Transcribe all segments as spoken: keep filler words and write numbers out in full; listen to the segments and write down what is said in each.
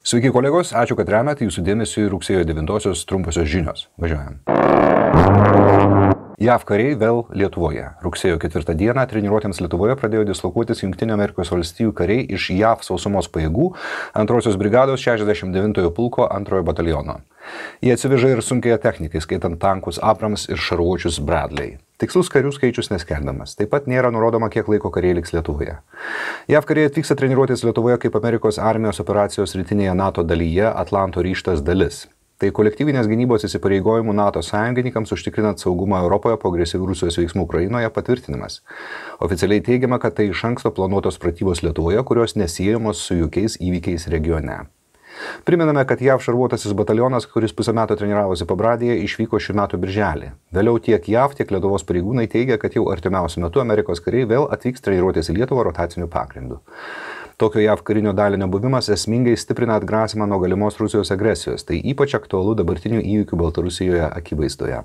Sveiki kolegos, ačiū, kad remiate, jūsų dėmesį rugsėjo devintosios trumposios žinios. Važiuojam. J A V kariai vėl Lietuvoje. Rugsėjo ketvirtą dieną treniruotėms Lietuvoje pradėjo dislokuotis Jungtinių Amerikos valstijų kariai iš J A V sausumos pajėgų antrosios brigados šešiasdešimt devintojo pulko antrojo bataliono. Jie atsiveža ir sunkiąją techniką, skaitant tankus Abrams ir šarvuočius Bradley. Tikslus karių skaičius neskelbiamas. Taip pat nėra nurodoma, kiek laiko kariai liks Lietuvoje. J A V kariai atvyksta treniruotis Lietuvoje kaip Amerikos armijos operacijos rytinėje NATO dalyje Atlanto ryžtas dalis. Tai kolektyvinės gynybos įsipareigojimų NATO sąjungininkams užtikrinant saugumą Europoje po agresyvių Rusijos veiksmų Ukrainoje patvirtinimas. Oficialiai teigiama, kad tai iš anksto planuotos pratybos Lietuvoje, kurios nesiejamos su jokiais įvykiais regione. Primename, kad J A V šarvuotasis batalionas, kuris pusę metų treniravosi Pabradėje, išvyko šių metų birželį. Vėliau tiek J A V, tiek Lietuvos pareigūnai teigia, kad jau artimiausiu metu Amerikos kariai vėl atvyks treniruotis į Lietuvą rotaciniu pagrindu. Tokio J A V karinio dalinio buvimas esmingai stiprina atgrasimą nuo galimos Rusijos agresijos. Tai ypač aktualu dabartinių įvykių Baltarusijoje akivaizdoje.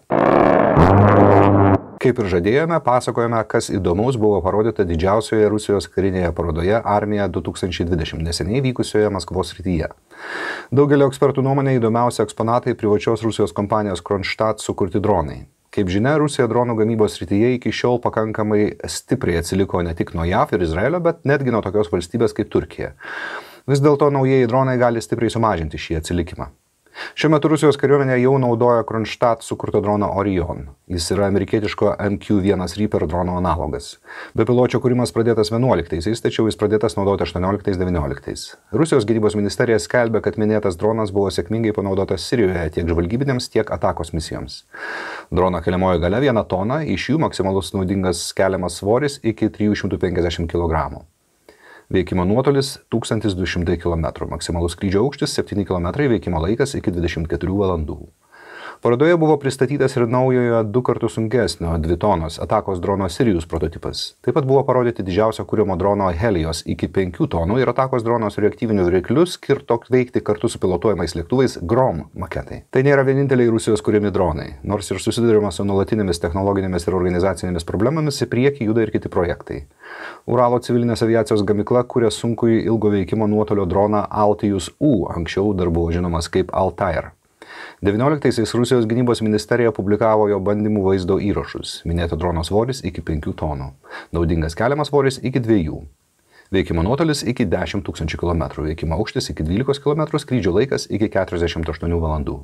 Kaip ir žadėjome, pasakojame, kas įdomaus buvo parodyta didžiausioje Rusijos karinėje parodoje Armija du tūkstančiai dvidešimt neseniai vykusioje Maskvos srityje. Daugelio ekspertų nuomonė įdomiausi eksponatai privačios Rusijos kompanijos Kronstadt sukurti dronai. Kaip žinia, Rusija dronų gamybos srityje iki šiol pakankamai stipriai atsiliko ne tik nuo J A V ir Izraelio, bet netgi nuo tokios valstybės kaip Turkija. Vis dėlto naujieji dronai gali stipriai sumažinti šį atsilikimą. Šiuo metu Rusijos kariuomenė jau naudoja Kronstadt sukurtą droną Orion. Jis yra amerikietiško M Q vienas Reaper drono analogas. Bepiločio kūrimas pradėtas vienuoliktaisiais, tačiau jis pradėtas naudoti aštuonioliktais devynioliktais. Rusijos gynybos ministerija skelbia, kad minėtas dronas buvo sėkmingai panaudotas Sirijoje tiek žvalgybinėms, tiek atakos misijoms. Drono keliamoji galia viena tona, iš jų maksimalus naudingas keliamas svoris iki trijų šimtų penkiasdešimt kilogramų. Veikimo nuotolis tūkstantis du šimtai kilometrų, maksimalus skrydžio aukštis septyni kilometrai, veikimo laikas iki dvidešimt keturių valandų. Parodoje buvo pristatytas ir naujojo du kartus sunkesnio dvi tonos atakos drono Sirius prototipas. Taip pat buvo parodyti didžiausio kuriamo drono Helios iki penkių tonų ir atakos drono su reaktyviniu varikliu skirto veikti kartu su pilotuojamais lėktuvais Grom maketai. Tai nėra vieninteliai Rusijos kuriami dronai. Nors ir susidurima su nuolatinėmis technologinėmis ir organizacinėmis problemomis, į priekį juda ir kiti projektai. Uralo civilinės aviacijos gamykla kuria sunkųjį ilgo veikimo nuotolio droną Altius U, anksčiau dar buvo žinomas kaip Altair. devynioliktaisiais Rusijos gynybos ministerija publikavo jo bandymų vaizdo įrašus. Minėto drono svoris iki penkių tonų. Naudingas keliamas svoris iki dviejų. Veikimo nuotolis iki dešimt tūkstančių kilometrų. Veikimo aukštis iki dvylikos kilometrų. Skrydžio laikas iki keturiasdešimt aštuonių valandų.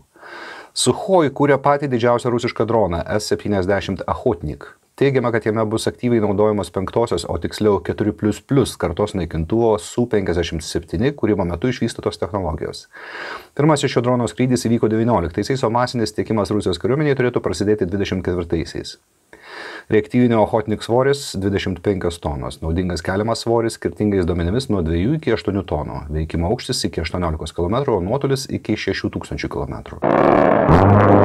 Sukhoi kūrė patį didžiausią rusišką droną S septyniasdešimt Ochotnik. Teigiama, kad jame bus aktyviai naudojamos penktosios, o tiksliau keturi plius plius kartos naikintuvo S U penkiasdešimt septyni, kūrimo metu išvystytos technologijos. Pirmasis šio drono skrydis įvyko devynioliktaisiais, o masinis tiekimas Rusijos kariuomeniai turėtų prasidėti dvidešimt ketvirtaisiais. Reaktyvinio Ochotnik svoris dvidešimt penkios tonos, naudingas keliamas svoris skirtingais duomenimis nuo dviejų iki aštuonių tonų, veikimo aukštis iki aštuoniolikos kilometrų, o nuotolis iki šešių tūkstančių kilometrų.